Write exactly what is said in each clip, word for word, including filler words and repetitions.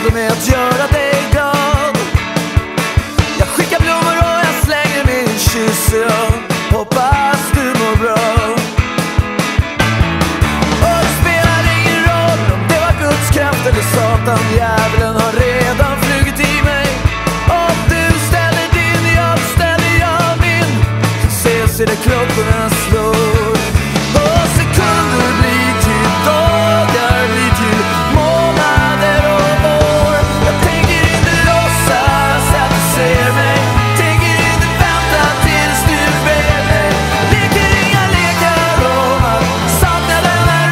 räcker med att göra dig glad. Jag skickar blommor och jag slänger min kyss. Jag hoppas du mår bra. Och det spelar ingen roll om det var Guds kraft eller Satan. Djävulen har redan flugit i mig. Om du ställer din, jag ställer jag min. Så ses i det klockorna slår. Och sekunder blir till dagar, blir till månader och år. Jag tänker inte låtsas att du ser mig. Tänker inte vänta tills du ber mig. Leker inga lekar om att sakna den här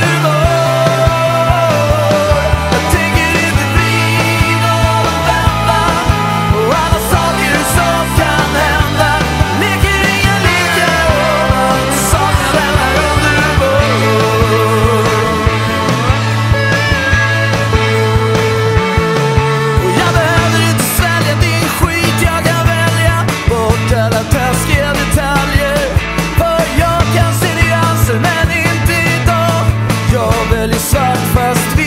underbar. Jag tänker inte bli någon väntan och alla saker som kan hända. Leker inga lekar om att sakna den här underbar. Och jag behöver inte svälja din skit. Jag kan välja bort alla taskiga detaljer. För jag kan se nyanser men inte idag. Jag väljer svart fast